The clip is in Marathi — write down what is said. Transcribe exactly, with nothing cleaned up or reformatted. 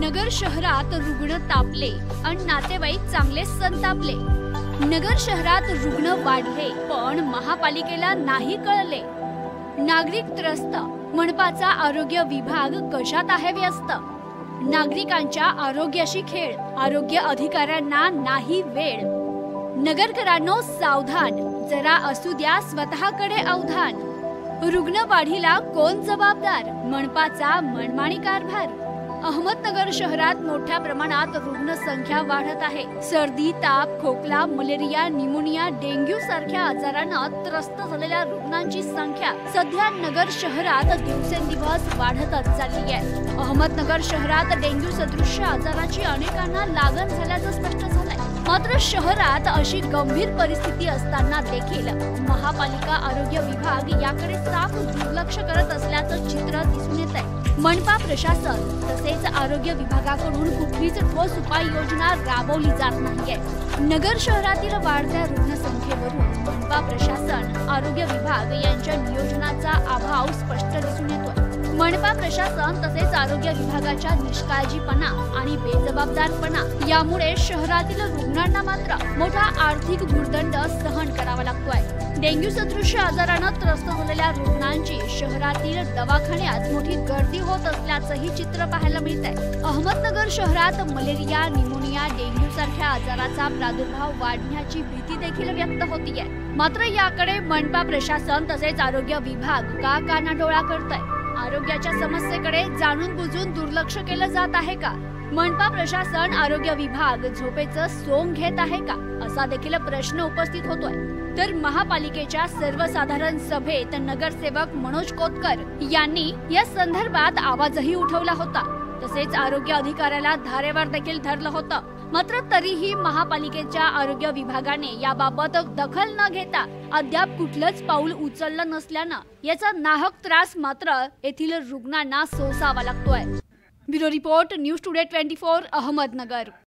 नगर शहरात रुग्ण तापले आणि नातेवाईक चांगले संतापले। नगर शहरात रुग्ण वाढले पण महापालिकेला नाही कळले। नागरिक त्रस्त, मनपाचा आरोग्य विभाग कशात आहे व्यस्त। नागरिकांच्या आरोग्याशी खेळ, आरोग्य अधिकाऱ्यांना नाही वेळ। नगरकरांनो सावधान, जरा असू द्या स्वतःकडे अवधान। रुग्णवाढीला कोण जबाबदार, मनपाचा मनमानी कारभार। अहमदनगर शहरात मोठ्या प्रमाणात रुग्णसंख्या वाढत आहे। सर्दी, ताप, खोकला, मलेरिया, निमोनिया, डेंग्यू सारख्या आजारांना त्रस्त झालेल्या रुग्णांची संख्या सध्या नगर शहरात दिवसेंदिवस वाढतच चालली आहे। अहमदनगर शहरात डेंग्यू सदृश्य आजाराची अनेकांना लागण झाल्याचं स्पष्ट झालंय। मात्र शहरात अशी गंभीर परिस्थिती असताना देखील महापालिका आरोग्य विभाग याकडे साफ दुर्लक्ष करत असल्याचं चित्र दिसून येत आहे। मनपा प्रशासन तसेच आरोग्य विभागाकडून कुठलीच ठोस उपाययोजना राबवली जात नाहीये। नगर शहरातील वाढत्या रुग्णसंख्येवरून मनपा प्रशासन, आरोग्य विभाग यांच्या नियोजनाचा अभाव स्पष्ट दिसून येतोय। मनपा प्रशासन तसेच आरोग्य विभागाच्या निष्काळजीपणा आणि बेजबाबदारपणा यामुळे शहरातील रुग्णांना मात्र मोठा आर्थिक भुर्दंड सहन करावा लागतोय। डेंग्यू सदृश्य आजारानं त्रस्त झालेल्या रुग्णांची शहरातील दवाखान्यात मोठी गर्दी होत असल्याचंही चित्र पाहायला मिळतंय। अहमदनगर शहरात मलेरिया, निमोनिया, डेंग्यू सारख्या आजाराचा प्रादुर्भाव वाढण्याची भीती देखील व्यक्त होतीये। मात्र याकडे मनपा प्रशासन तसेच आरोग्य विभाग का कानाडोळा करतंय? आरोग्याच्या समस्येकडे जाणून बुजून दुर्लक्ष केलं जात आहे का? मनपा प्रशासन, आरोग्य विभाग झोपेचं सोंग घेत आहे का, असा देखील प्रश्न उपस्थित होतोय। तर महापालिकेच्या सर्वसाधारण सभेत नगरसेवक मनोज कोतकर यांनी या संदर्भात आवाजही उठवला होता। तसेच आरोग्य अधिकाऱ्याला धारेवर देखील धरलं होतं। मात्र तरीही महापालिकेच्या आरोग्य विभागाने याबाबत दखल न घेता अद्याप कुठलंच पाऊल उचललं नसल्यानं याचा नाहक त्रास मात्र येथील रुग्णांना सोसावा लागतोय। Bureau report, news today twenty four, Ahmednagar.